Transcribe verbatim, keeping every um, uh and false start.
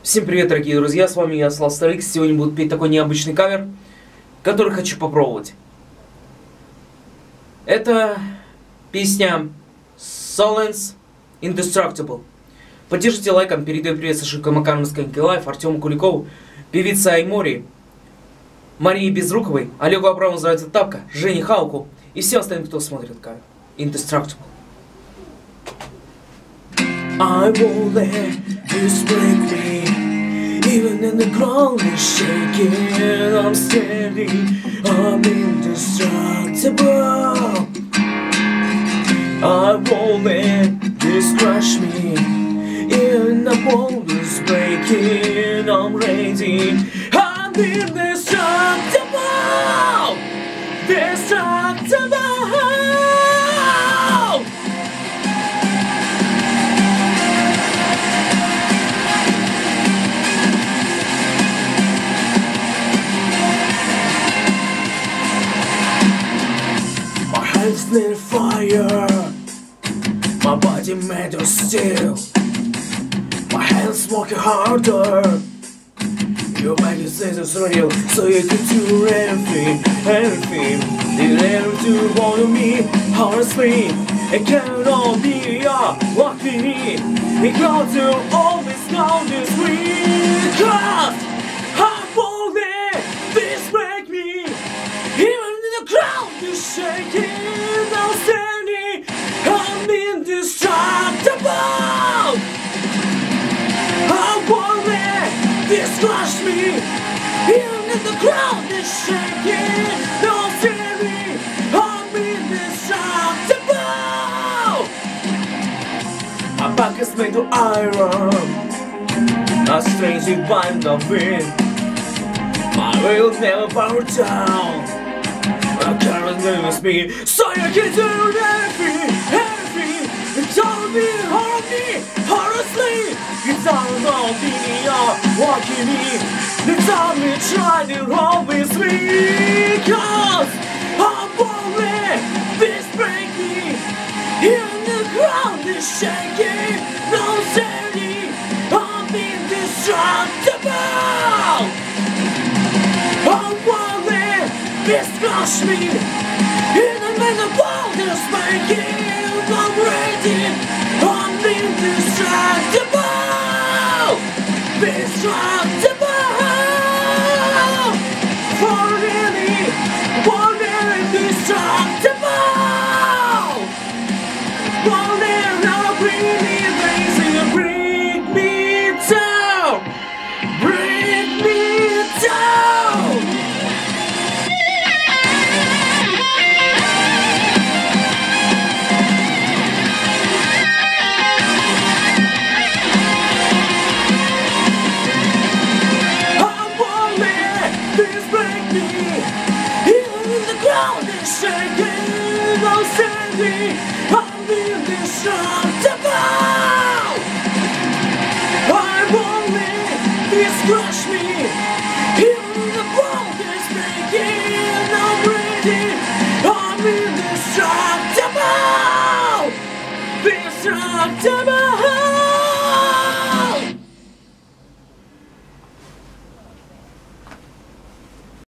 Всем привет, дорогие друзья, с вами я, Славстарикс. Сегодня буду петь такой необычный кавер, который хочу попробовать. Это песня Silence Indestructible. Поддержите лайком, передаю привет Сашику Макарову с Каньки Лайф, Артему Куликову, певице Аймори, Марии Безруковой, Олегу Абрамову называется Тапка, Жене Халку и всем остальным, кто смотрит кавер Indestructible. I won't let this break me. Even in the ground is shaking, I'm standing, I'm indestructible. I won't let this crush me. Even the world is breaking, I'm ready, I'm indestructible. Destructible. Hands lit fire, my body made of steel. My hands working harder. Your mind is it's real, so you can do anything, anything. You never do want to me, honestly. It can't all be ya, lucky. It got to always count this week. Cause I won't let this break me. Even the ground is shaking. I'm indestructible. I won't let this crush me. Even if the ground is shaking, don't fear me. I'm indestructible. My back is made of iron. A strangely bind of wind. My will never bow down. I can't lose me, so you can do anything, anything. It's all me, harm me, honestly. It's all about me, walking me. It's all me trying to always me. Cause I won't let this break me. Even the ground is shaking, no sanity. I'm indestructible. I won't let this crush me. Even when the world is breaking, I'm ready. I'm indestructible. Destructible. For really, for really destructible. For really, I'll bring me amazing and bring me down. Bring me down. Shaking, I'm standing, I'm indestructible. I won't let this crush me. Even the world is breaking, I'm ready, I'm indestructible. Destructible.